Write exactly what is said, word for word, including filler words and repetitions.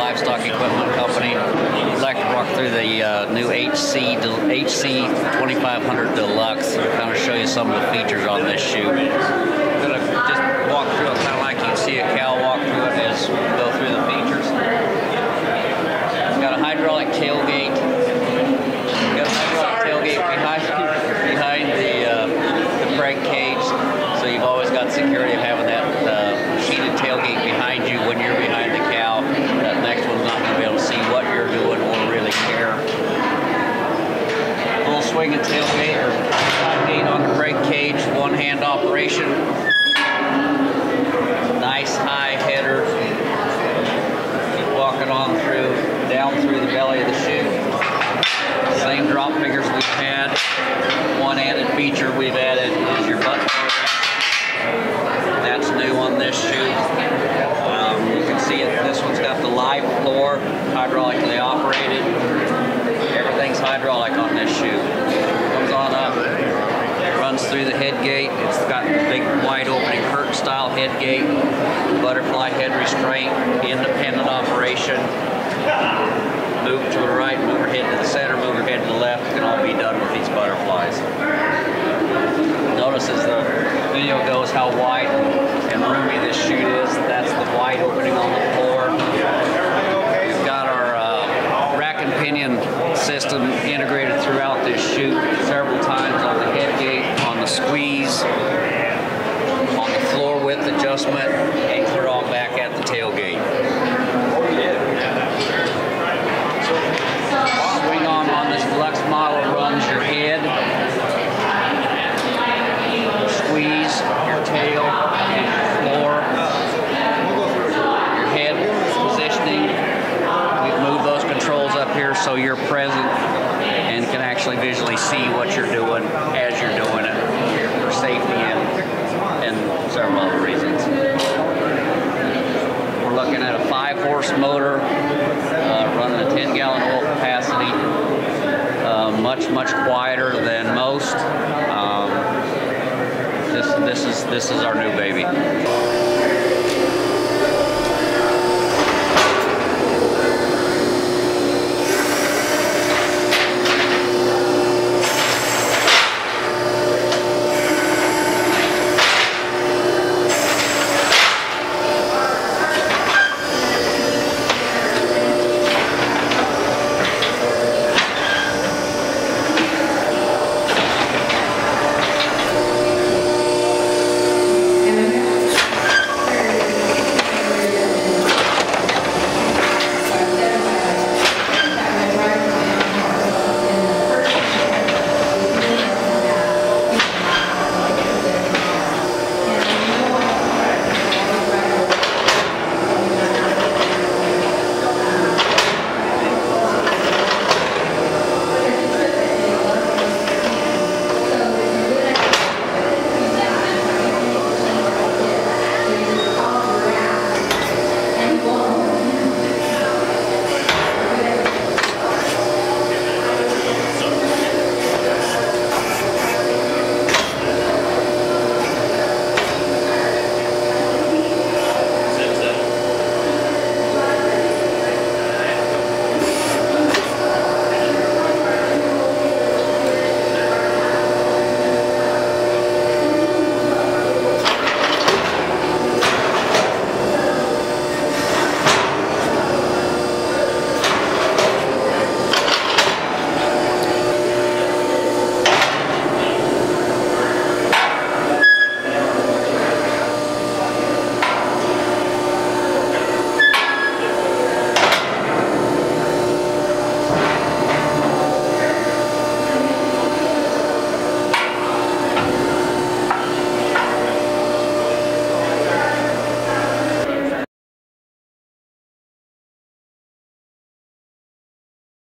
Livestock Equipment Company. I'd like to walk through the uh, new H C twenty-five hundred Deluxe and kind of show you some of the features on this chute. I'm going to just walk through it kind of like you see a cow walk through it as we go through the features. It's got a hydraulic tailgate. It's got a hydraulic tailgate behind, behind the, uh, the brake cage, so you've always got security of having that uh, sheeted tailgate behind you when you're behind the cow. That next one's not going to be able to see what you're doing or really care. Full swing and tailgate or side gate on the brake cage, one hand operation. Nice high header. Keep walking on through, down through the belly of the chute. Same drop figures we've had. One added feature we've added is your button. That's new on this chute. Um, you can see it. This one's got the live floor, hydraulically operated. Everything's hydraulic on this chute. Comes on up, runs through the head gate. It's got the big wide opening curtain style head gate, butterfly head restraint, independent operation. Move to the right, move her head to the center, move her head to the left. Can all be done with these butterflies. Notice as the video goes how wide and roomy this chute is. That's the wide opening on the floor. We've got our uh, rack and pinion system integrated throughout this chute several times on the head gate, on the squeeze, on the floor width adjustment, and clear on back at the tailgate. Swing arm on this Deluxe model runs your head, squeeze, your tail, and your floor, your head positioning. We've moved those controls up here so you're present and can actually visually see what you're doing as you're doing it for safety and, and several other reasons. We're looking at a five horse motor uh, running a ten gallon oil capacity. Uh, much, much quieter than most. Um, this, this is this is our new baby.